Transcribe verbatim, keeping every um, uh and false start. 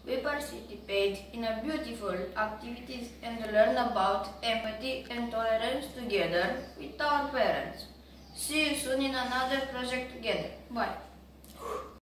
we participate in a beautiful activities and learn about empathy and tolerance together with our parents. See you soon in another project together. Bye.